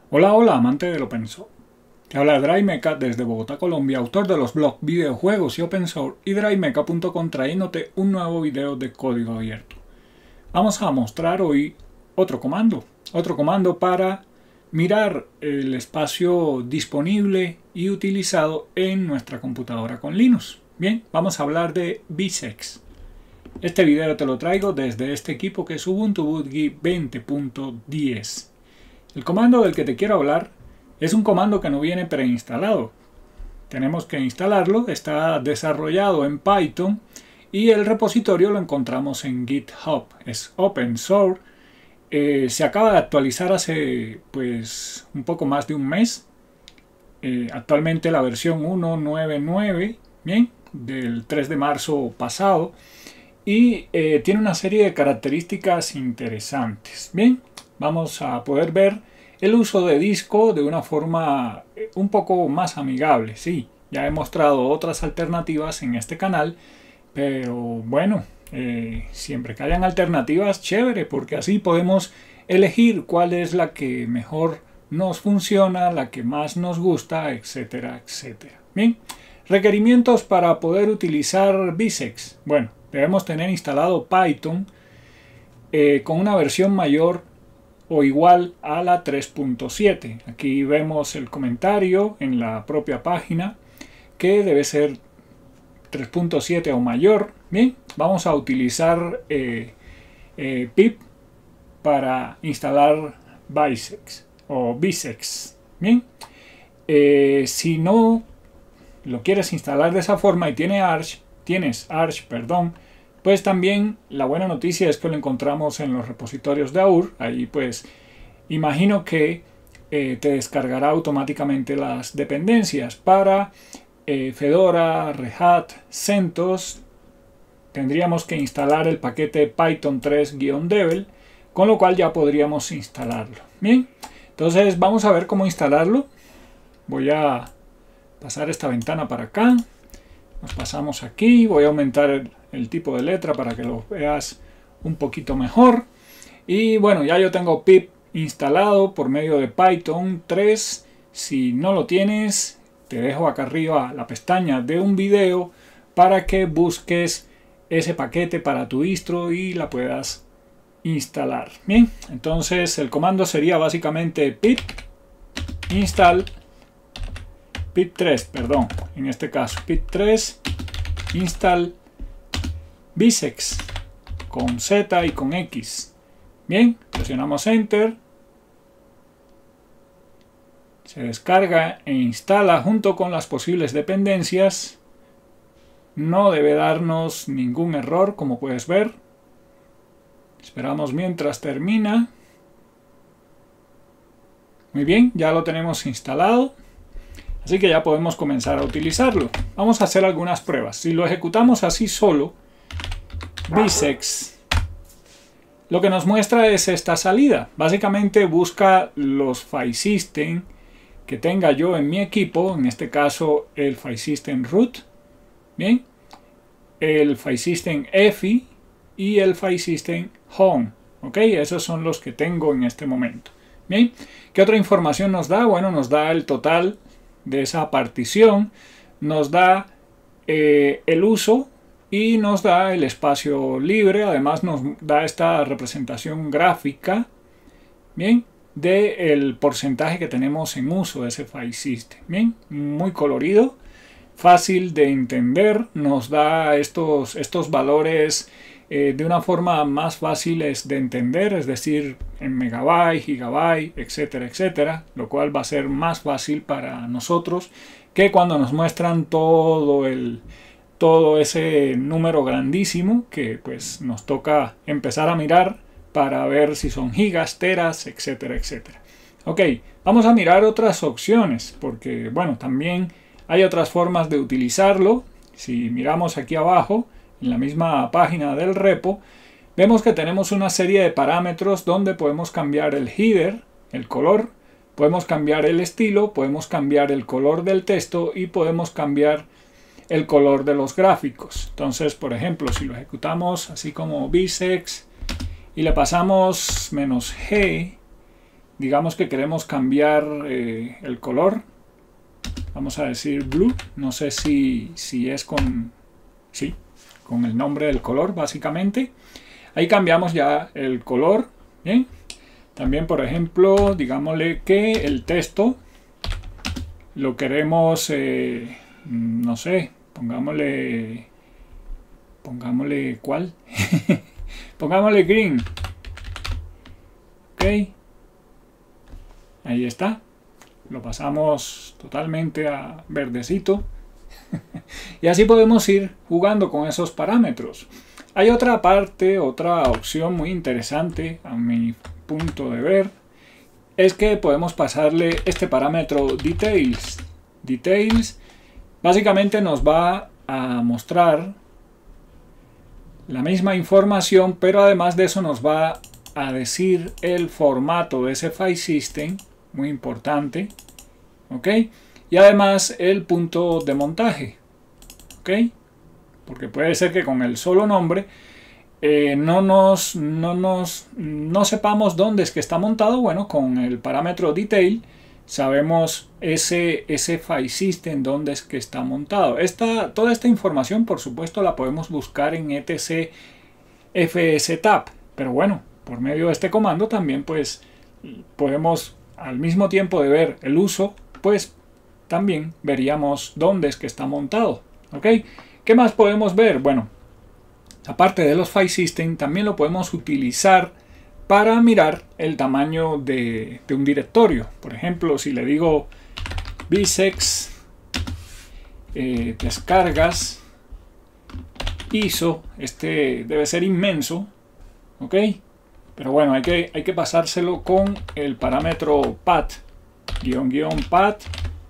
Hola, hola, amante del open source. Te habla DryMeca desde Bogotá, Colombia, autor de los blogs Videojuegos y Open Source y DryMeca.com, trayéndote un nuevo video de código abierto. Vamos a mostrar hoy otro comando para mirar el espacio disponible y utilizado en nuestra computadora con Linux. Bien, vamos a hablar de vsex. Este video te lo traigo desde este equipo que es Ubuntu Bootgui 20.10. El comando del que te quiero hablar es un comando que no viene preinstalado. Tenemos que instalarlo, está desarrollado en Python y el repositorio lo encontramos en GitHub. Es open source. Se acaba de actualizar hace un poco más de un mes. Actualmente la versión 1.9.9, bien, del 3 de marzo pasado. Y tiene una serie de características interesantes. Bien, vamos a poder ver el uso de disco de una forma un poco más amigable. Sí, ya he mostrado otras alternativas en este canal, pero bueno, siempre que hayan alternativas, chévere, porque así podemos elegir cuál es la que mejor nos funciona, la que más nos gusta, etcétera, etcétera. Bien, requerimientos para poder utilizar vsex. Bueno, debemos tener instalado Python con una versión mayor o igual a la 3.7. Aquí vemos el comentario en la propia página que debe ser 3.7 o mayor. Bien, vamos a utilizar pip para instalar vsex o vsex. Bien, si no lo quieres instalar de esa forma y tienes Arch, pues también la buena noticia es que lo encontramos en los repositorios de AUR. Ahí pues imagino que te descargará automáticamente las dependencias. Para Fedora, Red Hat, CentOS tendríamos que instalar el paquete Python 3-devel, con lo cual ya podríamos instalarlo. Bien, entonces vamos a ver cómo instalarlo. Voy a pasar esta ventana para acá. Nos pasamos aquí, voy a aumentar el tipo de letra para que lo veas un poquito mejor. Y bueno, ya yo tengo pip instalado por medio de Python 3. Si no lo tienes, te dejo acá arriba la pestaña de un video para que busques ese paquete para tu distro y la puedas instalar. Bien, entonces el comando sería básicamente pip install pip3, perdón, en este caso pip3 install vsex con Z y con X. Bien, presionamos enter, se descarga e instala junto con las posibles dependencias. No debe darnos ningún error, como puedes ver. Esperamos mientras termina. Muy bien, ya lo tenemos instalado. Así que ya podemos comenzar a utilizarlo. Vamos a hacer algunas pruebas. Si lo ejecutamos así solo, vsex, lo que nos muestra es esta salida. Básicamente busca los file system que tenga yo en mi equipo. En este caso el file system root. Bien. El file system EFI y el file system home. Ok, esos son los que tengo en este momento. Bien. ¿Qué otra información nos da? Bueno, nos da el total de esa partición, nos da el uso y nos da el espacio libre. Además nos da esta representación gráfica, bien, del porcentaje que tenemos en uso de ese file system. Bien, muy colorido, fácil de entender, nos da estos valores de una forma más fácil de entender, es decir, en megabyte, gigabyte, etcétera, etcétera, lo cual va a ser más fácil para nosotros que cuando nos muestran todo ese número grandísimo que pues nos toca empezar a mirar para ver si son gigas, teras, etcétera, etcétera. Ok, vamos a mirar otras opciones porque bueno, también hay otras formas de utilizarlo. Si miramos aquí abajo en la misma página del repo, vemos que tenemos una serie de parámetros donde podemos cambiar el header, el color, podemos cambiar el estilo, podemos cambiar el color del texto y podemos cambiar el color de los gráficos. Entonces, por ejemplo, si lo ejecutamos así como vsex y le pasamos -G digamos que queremos cambiar el color, vamos a decir blue, no sé si es con el nombre del color básicamente. Ahí cambiamos ya el color, ¿bien? También, por ejemplo, digámosle que el texto lo queremos, no sé, pongámosle ¿cuál? Pongámosle green. Ok, ahí está. Lo pasamos totalmente a verdecito. Y así podemos ir jugando con esos parámetros. Hay otra parte, otra opción muy interesante a mi punto de ver, es que podemos pasarle este parámetro details. Details básicamente nos va a mostrar la misma información, pero además de eso nos va a decir el formato de ese file system, muy importante, ¿ok? Y además el punto de montaje, ¿ok? Porque puede ser que con el solo nombre no sepamos dónde es que está montado. Bueno, con el parámetro detail sabemos ese file system dónde es que está montado. Toda esta información, por supuesto, la podemos buscar en etc fstab, pero bueno, por medio de este comando también pues podemos, al mismo tiempo de ver el uso, pues también veríamos dónde es que está montado, ¿ok? ¿Qué más podemos ver? Bueno, aparte de los file system, también lo podemos utilizar para mirar el tamaño de un directorio. Por ejemplo, si le digo bisex descargas ISO, este debe ser inmenso, ¿ok? Pero bueno, hay que pasárselo con el parámetro path, _path,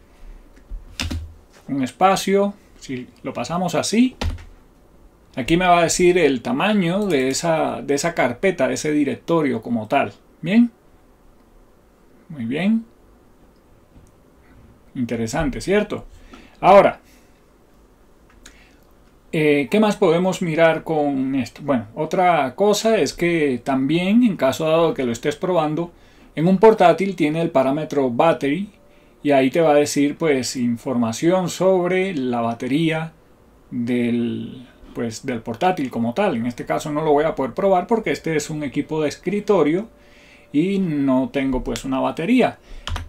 un espacio. Si lo pasamos así, aquí me va a decir el tamaño de esa carpeta, de ese directorio como tal. Bien, muy bien, interesante, ¿cierto? Ahora, ¿qué más podemos mirar con esto? Bueno, otra cosa es que también, en caso dado que lo estés probando, en un portátil tiene el parámetro battery, y ahí te va a decir pues información sobre la batería del portátil como tal. En este caso no lo voy a poder probar porque este es un equipo de escritorio y no tengo pues una batería.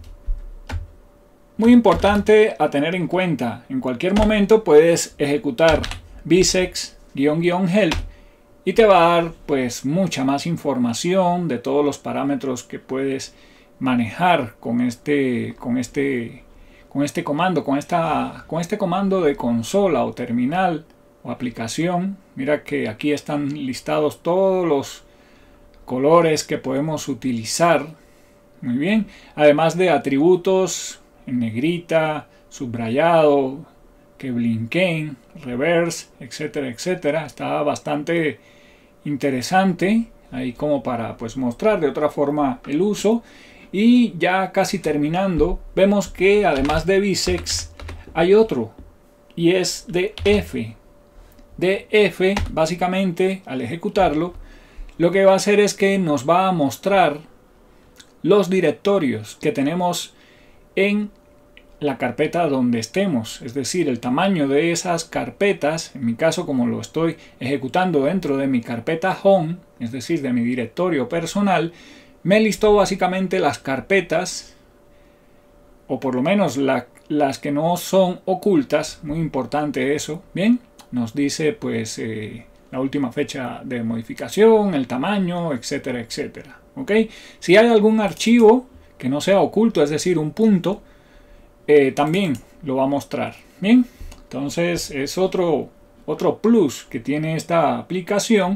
Muy importante a tener en cuenta, en cualquier momento puedes ejecutar bisex --help y te va a dar pues mucha más información de todos los parámetros que puedes manejar con este comando, con este comando de consola o terminal o aplicación. Mira que aquí están listados todos los colores que podemos utilizar. Muy bien, además de atributos en negrita, subrayado, que blinken, reverse, etcétera, etcétera. Está bastante interesante ahí como para pues mostrar de otra forma el uso. Y ya casi terminando, vemos que además de bisex hay otro, y es df. df básicamente, al ejecutarlo, lo que va a hacer es que nos va a mostrar los directorios que tenemos en la carpeta donde estemos, es decir, el tamaño de esas carpetas. En mi caso, como lo estoy ejecutando dentro de mi carpeta home, es decir, de mi directorio personal, me listó básicamente las carpetas, o por lo menos las que no son ocultas. Muy importante eso. Bien, nos dice pues la última fecha de modificación, el tamaño, etcétera, etcétera. ¿Ok? Si hay algún archivo que no sea oculto, es decir, un punto, también lo va a mostrar. Bien, entonces es otro plus que tiene esta aplicación.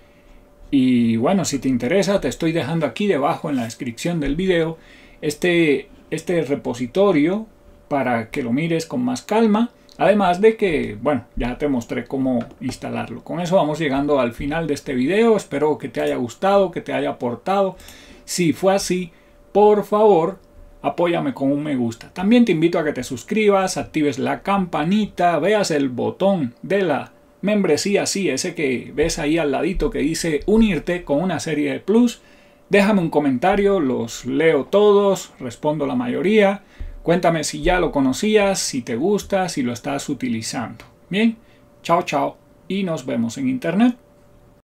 Y bueno, si te interesa, te estoy dejando aquí debajo en la descripción del video este repositorio para que lo mires con más calma. Además de que, bueno, ya te mostré cómo instalarlo. Con eso vamos llegando al final de este video. Espero que te haya gustado, que te haya aportado. Si fue así, por favor, apóyame con un me gusta. También te invito a que te suscribas, actives la campanita, veas el botón de la membresía, sí, ese que ves ahí al ladito que dice unirte, con una serie de plus. Déjame un comentario, los leo todos, respondo la mayoría. Cuéntame si ya lo conocías, si te gusta, si lo estás utilizando. Bien, chao chao y nos vemos en internet.